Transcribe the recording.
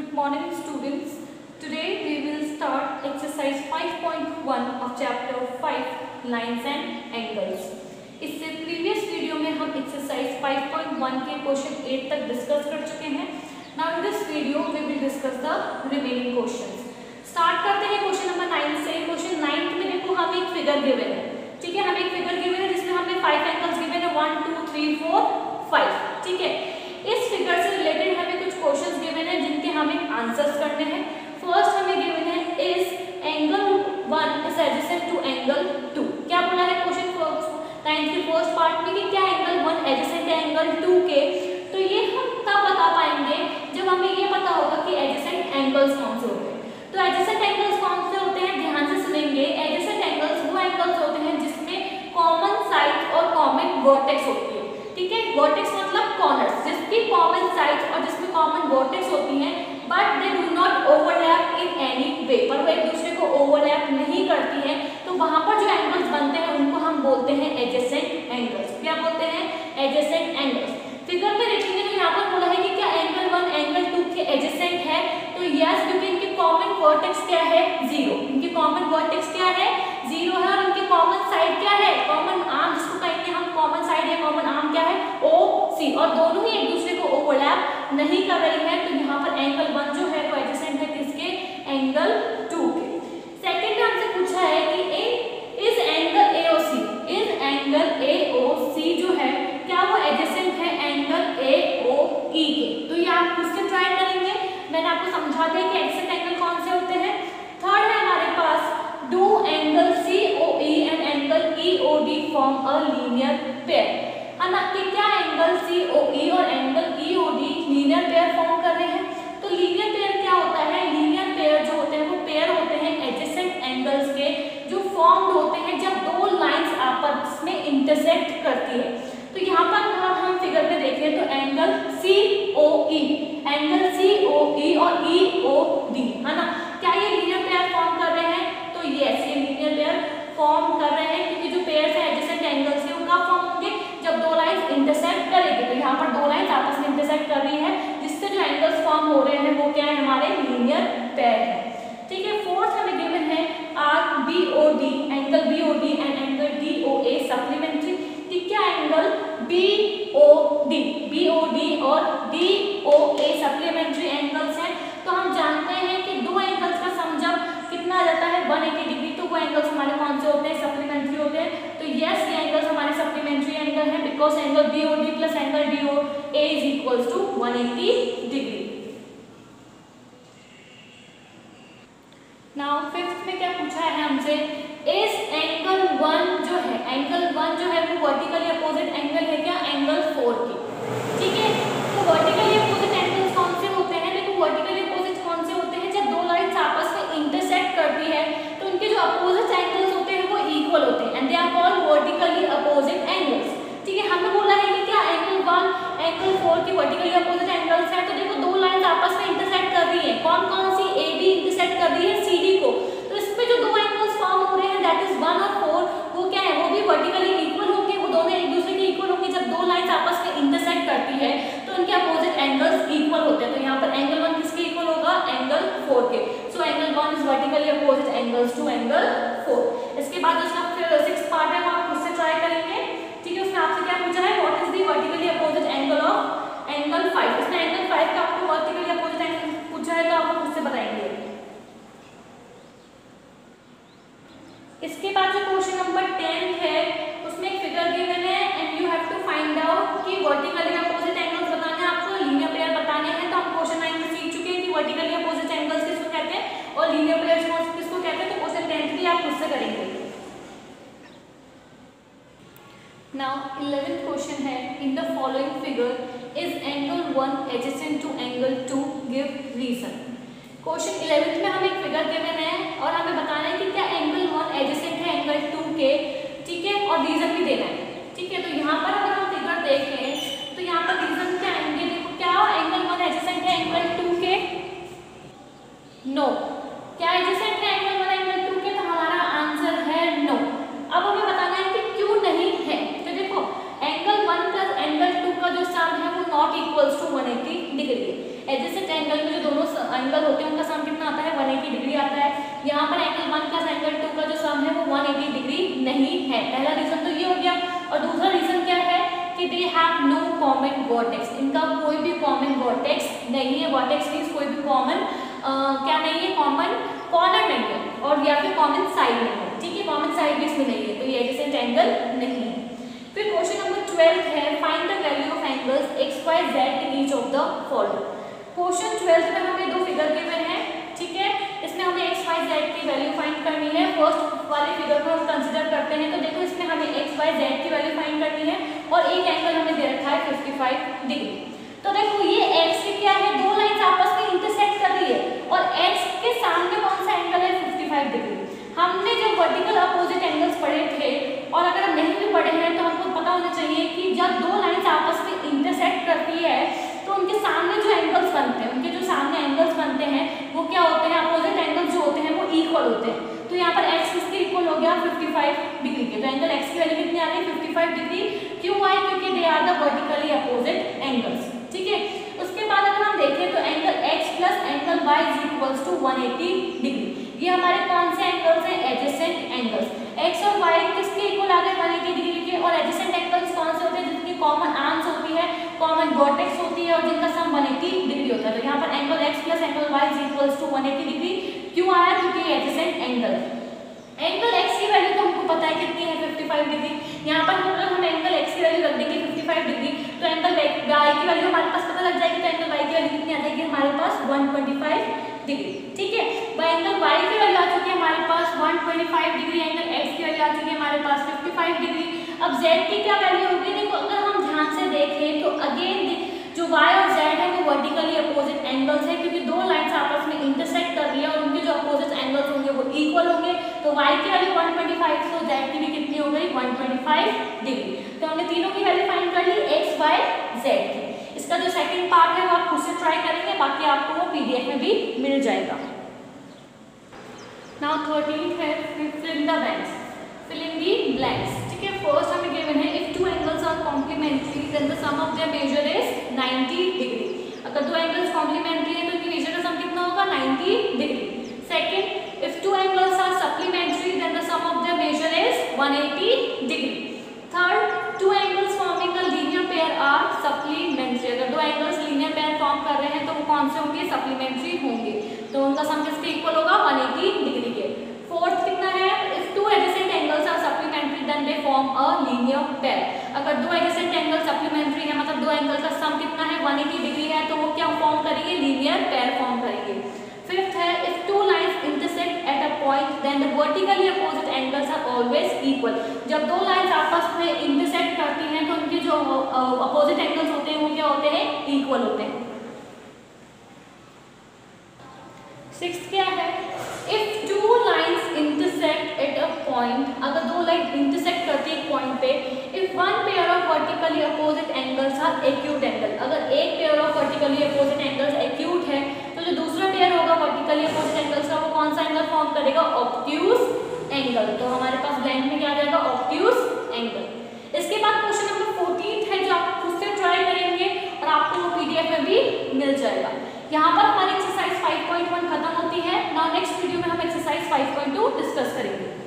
Good morning students. Today we will start exercise 5.1 of chapter 5 lines and angles. इससे previous video में हम exercise 5.1 के question 8 तक discuss कर चुके हैं. Now in this video we will discuss the remaining questions. Start करते हैं क्वेश्चन नंबर 9 से. क्वेश्चन 9 में देखो हम एक फिगर गिवन है. ठीक है, हमें एक फिगर गिवन है जिसमें हमें 5 एंगल्स गिवन है 1 2 3 4 5. ठीक है, इस फिगर से रिलेटेड हमें कुछ क्वेश्चंस गिवन है जिनके हमें आंसर्स करने हैं. फर्स्ट हमें गिवन है is angle 1 is adjacent to angle 2. क्या बोला है क्वेश्चन नाइन्थ के फर्स्ट पार्ट में कि क्या एंगल 1 एडजेसेंट है एंगल 2 के. तो ये हम तब बता पाएंगे जब हमें ये पता होगा कि एडजेसेंट एंगल्स कौन से होते हैं. तो एडजेसेंट एंगल्स कौन से होते हैं, ध्यान से सुनेंगे. एडजेसेंट एंगल्स वो एंगल्स होते हैं जिसमें कॉमन साइड और कॉमन वर्टेक्स होती है. ठीक है, वर्टेक्स मतलब कॉर्नर्स, जिसकी कॉमन साइड्स और जिसमें कॉमन वर्टेक्स होती हैं, but they do not overlap in any way. पर वो एक दूसरे को ओवरलैप नहीं करती हैं. तो वहां पर जो एंगल्स बनते हैं उनको हम बोलते हैं एडजेसेंट एंगल्स. क्या बोलते हैं? Adjacent angles. फिगर में देखेंगे तो यहाँ पर बोला है कि क्या एंगल 1 एंगल 2 के एडजेसेंट है. तो यस, क्योंकि इनके कॉमन वर्टेक्स क्या है? 0. इनके कॉमन वर्टेक्स क्या है? 0 है. और इनके कॉमन साइड क्या है? कॉमन आर्म, जिसको कहेंगे हम कॉमन साइड या कॉमन आर्म क्या है? OC. और दोनों ही एक दूसरे को ओवरलैप नहीं कर रही है. तो यहाँ पर एंगल 1 जो है वो एडजेसेंट है किसके? एंगल 2 के. सेकंड हमसे पूछा है कि is angle AOC, is angle AOC जो है क्या वो एडजेसेंट है एंगल AOE के. तो ये आप खुद से ट्राई करेंगे. मैंने आपको समझा दिया कि एडजेसेंट एंगल कौन से होते हैं. थर्ड है हमारे पास do angle COE and angle EOD form a linear pair. है ना, कि क्या एंगल COE और angle EOD linear pair form कर रहे हैं. तो लीनियर पेयर क्या होता है? लीनियर पेयर जो होते हैं वो पेयर होते हैं एडजेसेंट एंगल्स के जो फॉर्म्ड होते हैं जब दो लाइंस आपस में इंटरसेक्ट करती है. तो यहाँ पर हम फिगर में देखें तो एंगल COE, एंगल COE और EOD, है ना, क्या ये लीनियर पेयर फॉर्म कर रहे हैं? तो यस, ये लीनियर पेयर फॉर्म कर रहे हैं क्योंकि जो पेयर्स है एडजेसेंट एंगल्स के वो कब फॉर्म होंगे? जब दो लाइंस इंटरसेक्ट करेंगे. तो यहाँ पर दो लाइंस आपस में इंटरसेक्ट कर रही है जिससे जो एंगल्स फॉर्म हो रहे हैं वो क्या है? हमारे लीनियर पेयर है. ठीक है, फोर्थ हमें गिवन है arc BOD, angle BOD and angle DOA supplementary. कि क्या एंगल BOD और DOA सप्लीमेंट्री एंगल्स हैं. तो हम जानते हैं कि दो एंगल्स का सम जब कितना आ जाता है 180 डिग्री, तो वो एंगल्स हमारे कौन से होते हैं? सप्लीमेंट्री होते हैं. तो यस, ये एंगल्स हमारे सप्लीमेंट्री एंगल है because angle BOD plus angle DOA is equals to 180 degree. Now fifth में क्या पूछा है हमसे, इस एंगल 1 जो है, एंगल 1 जो है वो वर्टिकली अपोजिट एंगल है क्या? एंगल 4 की. ठीक है, तो वर्टिकली अपोजिट एंगल्स कौन से होते हैं? देखो, वर्टिकली अपोजिट कौन से होते हैं? जब दो लाइंस आपस में इंटरसेक्ट करती है तो उनके जो अपोजिट एंगल्स होते हैं वो इक्वल होते हैं and they are called vertically opposite angles. ठीक है, हमने बोला है कि क्या एंगल 1 एंगल 4 की वर्टिकली अपोजिट एंगल्स है. तो देखो, दो लाइंस आपस में इंटरसेक्ट कर रही है. कौन कौन सी? AB इंटरसेक्ट कर रही है CD को. तो इसमें जो दो एंगल्स फॉर्म हो रहे हैं दैट इज 1 और 4, वो क्या है? वो भी वर्टिकली इक्वल होंगे. वो दोनों एक दूसरे के इक्वल होंगे. जब दो लाइंस आपस में इंटरसेक्ट करती है तो उनके अपोजिट एंगल्स इक्वल होते हैं. तो यहाँ पर एंगल 1 किसके इक्वल होगा? एंगल 4 के. So angle 1 is vertically opposite angles to angle 4. इसके बाद उसका फिर 6th पार्ट है वो आप खुद से ट्राई करेंगे. ठीक है, उसमें आपसे क्या पूछा है? What is the vertically opposite angle of angle 5. इसमें एंगल 5 का आपको वर्टिकली अपोजिट एंगल पूछा है तो आप खुद से बताएंगे. इसके बाद जो क्वेश्चन नंबर 10 है उसमें एक फिगर गिवन है and you have to find out कि वर्टिकली अपोजिट एंगल्स बताने हैं आपको, लीनियर पेयर बताने हैं. तो हम क्वेश्चन 9 में सीख चुके हैं कि वर्टिकली अपोजिट एंगल्स किसको कहते हैं और लीनियर पेयर्स किसको कहते हैं. तो क्वेश्चन 10 भी आप खुद से करेंगे. नाउ 11th क्वेश्चन है, in the following figure is angle 1 adjacent to angle 2, give reason. Question 11th में हमें एक फिगर गिवन है और हमें बताना है कि क्या एंगल 1 एडजेसेंट है एंगल 2 के. ठीक है, और रीजन भी देना है. ठीक है, तो यहाँ पर अगर हम फिगर देखें तो यहाँ पर रीजन क्या आएंगे? देखो, क्या एंगल 1 एडजेसेंट है एंगल 2 के? नो. क्या एडजेसेंट है एंगल 1 एंगल 2 के? तो हमारा आंसर है नो. अब हमें बताना है कि क्यों नहीं है. तो देखो, एंगल 1 प्लस एंगल 2 का जो सम है वो नॉट इक्वल्स टू 180 डिग्री है. एडजेसेंट एंगल में जो दोनों एंगल होते हैं उनका सम कितना आता है 180 डिग्री आता है। यहाँ पर एंगल 1 प्लस एंगल 2 का जो सम है वो 180 डिग्री नहीं है। पहला रीजन तो ये हो गया। और दूसरा रीजन क्या है कि they have no common vertex, इनका कोई भी कॉमन वर्टेक्स नहीं है। वर्टेक्स मीन्स कोई भी कॉमन क्या नहीं है, कॉमन कॉर्नर नहीं है और या फिर कॉमन साइड नहीं है, ठीक है, कॉमन साइड भी इसमें नहीं है, तो ये एडजेसेंट एंगल नहीं है। फिर क्वेश्चन नंबर 12 है find the value of angles x y z in each of the following. Question 12 में हमें दो फिगर गिवन है, ठीक है, इसमें हमें एक्स वाई जेड की वैल्यू फाइंड करनी है। फर्स्ट वाले फिगर को हम कंसीडर करते हैं, तो देखो इसमें हमें एक्स वाई जेड की वैल्यू फाइंड करनी है और एक एंगल हमें दे रखा है 55 डिग्री। तो देखो ये एक्स से क्या है, दो लाइंस आपस में इंटरसेक्ट कर रही है और एक्स के सामने कौन सा एंगल है 55 डिग्री। हमने जब वर्टिकल अपोजिट एंगल्स पढ़े थे और अगर हम नहीं भी पढ़े हैं तो हमको पता होना चाहिए कि जब दो लाइंस आपस में इंटरसेक्ट करती है तो उनके सामने जो एंगल्स बनते हैं, उनके जो सामने एंगल्स बनते हैं वो क्या होते हैं, अपोजिट एंगल्स जो होते हैं वो इक्वल होते हैं। तो यहाँ पर x किसके इक्वल हो गया 55 डिग्री के, तो एंगल x की वैल्यू कितनी आ रही है 55 डिग्री। क्यों आई, क्योंकि they are the vertically opposite angles, ठीक है। उसके बाद अगर हम देखें तो angle x plus angle y is equals to 180 degree. ये हमारे कौन से एंगल्स हैं, एडजेसेंट एंगल्स। x और y किसके इक्वल आ गए 180 डिग्री के, और एडजेसेंट एंगल्स कौन से होते हैं, जिनकी कॉमन आर्म्स होती है, कॉमन वर्टेक्स होती है और जिनका सम 180 डिग्री होता है। तो यहाँ पर angle x plus angle y is equals to 180 degree. क्यों आया, क्योंकि एडजेसेंट एंगल। एंगल x की वैल्यू तो हमको पता है कितनी है 55 डिग्री। यहाँ पर अगर हम एंगल x की वैल्यू रख देंगे 55 डिग्री तो एंगल y की वैल्यू हमारे पास पता लग जाएगी, तो एंगल y की वैल्यू कितनी आ जाएगी हमारे पास 125 डिग्री, ठीक है। एंगल y की वैल्यू आ चुकी है हमारे पास 125 डिग्री, एंगल x की वैल्यू आ चुकी है हमारे पास 55 डिग्री। अब z की क्या वैल्यू होगी, देखो अगर हम ध्यान से देखें तो अगेन जो y और z है वो वर्टिकली अपोजिट एंगल्स है, क्योंकि दो लाइंस आपस में इंटरसेक्ट कर रही है और उनके जो अपोजिट एंगल्स होंगे वो इक्वल होंगे। तो y की वैल्यू 125, तो z की भी कितनी हो गई 125 डिग्री। तो हमने तीनों की वैल्यू फाइंड कर ली x y z की। इसका जो सेकंड पार्ट है वो आप खुद से ट्राई करेंगे, बाकी आपको वो पीडीएफ में भी मिल जाएगा। नाउ 13 है fill in the blanks, fill in the blanks, ठीक है। फर्स्ट हमें गिवन है if two angles are complementary then the sum of their measure is 90 degree. अगर दो एंगल्स कॉम्प्लीमेंट्री है तो इनकी मेजर का सम कितना होगा 90 degree. Second if two angles are supplementary then the sum of their measure is 180 degree. Third two angles forming a linear pair are supplementary. अगर दो एंगल्स लीनियर पेयर फॉर्म कर रहे हैं तो वो कौन से होंगे, सप्लीमेंट्री होंगे, तो उनका सम किसके इक्वल होगा 180 डिग्री के। फोर्थ कितना है, if two adjacent angles are supplementary then they form a linear pair. अगर दो एडजेसेंट एंगल सप्लीमेंट्री है मतलब दो एंगल का सम कितना है 180 डिग्री है, तो वो क्या फॉर्म करेंगे, लीनियर पेयर फॉर्म करेंगे। फिफ्थ है if two lines intersect at a point then the vertically opposite angles are always equal. जब दो लाइंस आपस में इंटरसेक्ट करती हैं तो उनके जो अपोजिट एंगल्स होते हैं वो क्या होते हैं, इक्वल होते हैं। सिक्स्थ क्या है, if two lines intersect at a point, अगर दो लाइन इंटरसेक्ट करती है एक पॉइंट पे, if one pair of vertically opposite angles are acute angle, अगर एक pair of vertically opposite angles acute है तो जो दूसरा पेयर होगा वर्टिकली अपोजिट एंगल्स का वो कौन सा एंगल फॉर्म करेगा, ऑब्ट्यूज एंगल। तो हमारे पास ब्लैंक में क्या आ जाएगा, ऑब्ट्यूज एंगल। इसके बाद क्वेश्चन नंबर 14 है जो आप खुद से ट्राई करेंगे और आपको वो पीडीएफ में भी मिल जाएगा। यहाँ पर हमारी एक्सरसाइज 5.1 खत्म होती है। नाउ नेक्स्ट वीडियो में हम एक्सरसाइज 5.2 डिस्कस करेंगे।